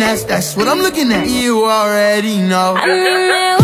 that's what I'm looking at. You already know.